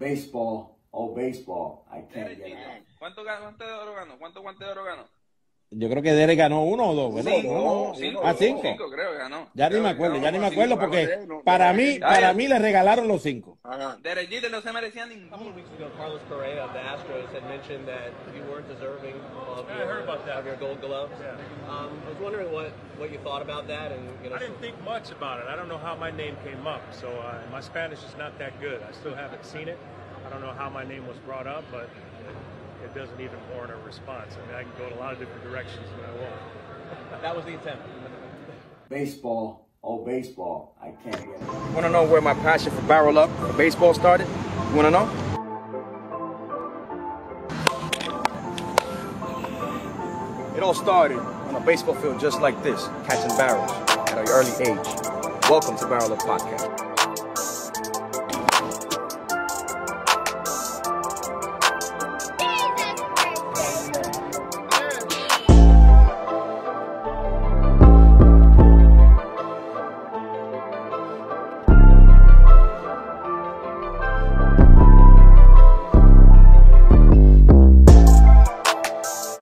Baseball. Oh, baseball. I can't get it. ¿Cuántos guantes de oro ganó? ¿Cuántos guantes de oro ganó? Yo creo que Derek ganó 1 o 2, ¿verdad? Cinco 5. creo que ganó. Ya ni me acuerdo porque para mí le regalaron los 5. Derek Jeter no se merecía ninguno. A couple of weeks ago, Carlos Correa of the Astros had mentioned that you weren't deserving of your Gold Glove. Yeah. I was wondering what you thought about that, and I didn't think much about it. I don't know how my name came up, so my Spanish is not that good. I still haven't seen it. I don't know how my name was brought up, but it doesn't even warrant a response. I mean, I can go in a lot of different directions, but I won't. That was the intent. Baseball. Oh, baseball. I can't get it. You want to know where my passion for Barrel Up, for baseball started? You want to know? It all started on a baseball field just like this, catching barrels at an early age. Welcome to Barrel Up Podcast.